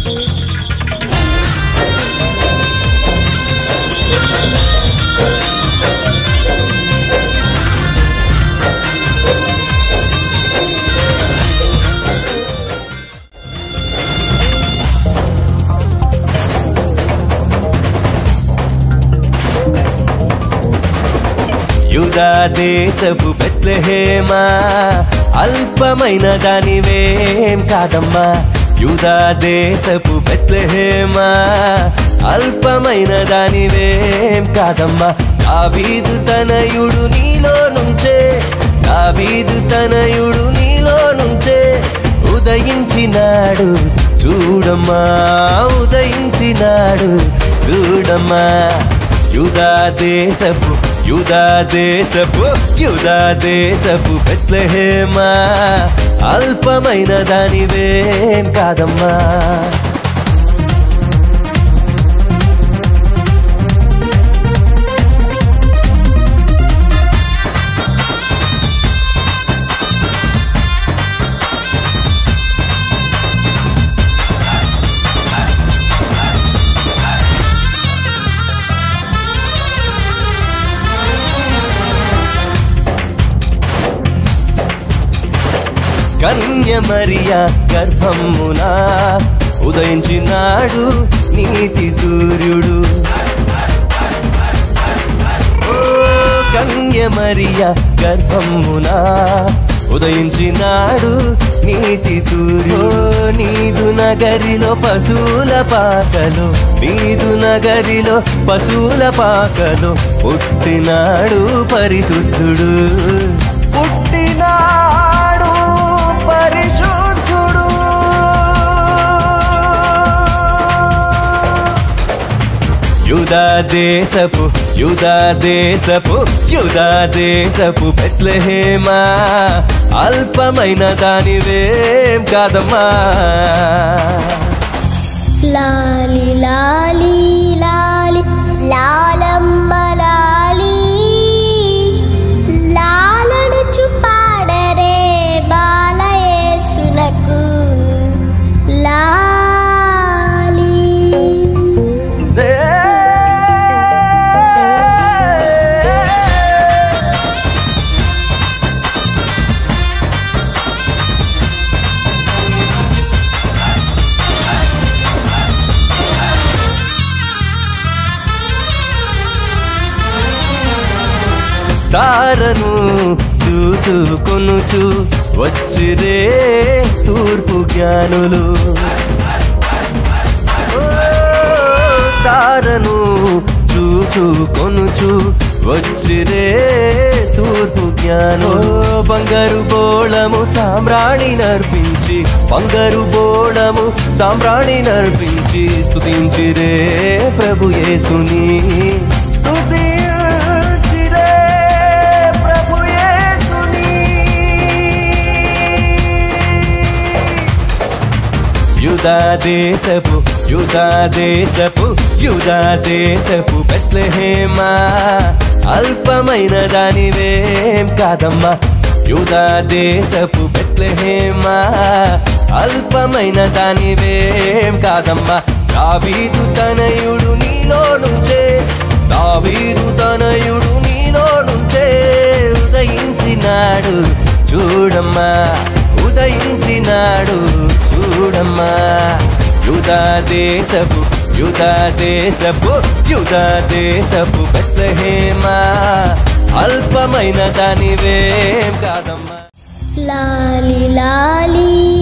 యూదా దేశపు బెత్లెహేమా అల్పమైన దానివేం కాదమ్మా యూదా దేశపు బెత్లెహేమా అల్పమైన దానివేం కాదమ్మా దావీదు తనయుడు నీలో నుంచే దావీదు తనయుడు నీలో నుంచే ఉదయించినాడు చూడమ్మా ఉదయించినాడు చూడమ్మా యూదా దేశపు బెత్లెహేమా అల్పమైన దానివేం కాదమ్మా కన్య మరియా గర్భమున ఉదయించినాడు నీతి సూర్యుడు కన్య మరియా గర్భమున ఉదయించినాడు నీతి సూర్యుడు నీదు నగరిలో పశువుల పాకలో పుట్టినాడు పరిశుద్ధుడు యూదా దేశపు బెత్లెహేమా అల్పమైన దానివేం కాదమ్మా లాలి లాలి లాలి లాలమ్మ లాలి లాలడుచు పాడరే బాలయేసునకు తారను చూచుకొనుచు వచ్చిరే తూర్పు జ్ఞానులు తారను చూచుకొనుచు వచ్చిరే తూర్పు జ్ఞానులు బంగారు బోళము సామ్రాణి నర్పించి స్తుతించిరే ప్రభు యేసుని యూదా దేశపు బెత్లెహేమా అల్పమైన దానివేం కాదమ్మా యూదా దేశపు బెత్లెహేమా అల్పమైన దానివేం కాదమ్మా దావీదు తనయుడు నీలో నుంచే ఉదయించినాడు చూడమ్మా యూదా దేశపు బెత్లెహేమా అల్పమైన దానివేం కాదమ్మా లాలి లాలి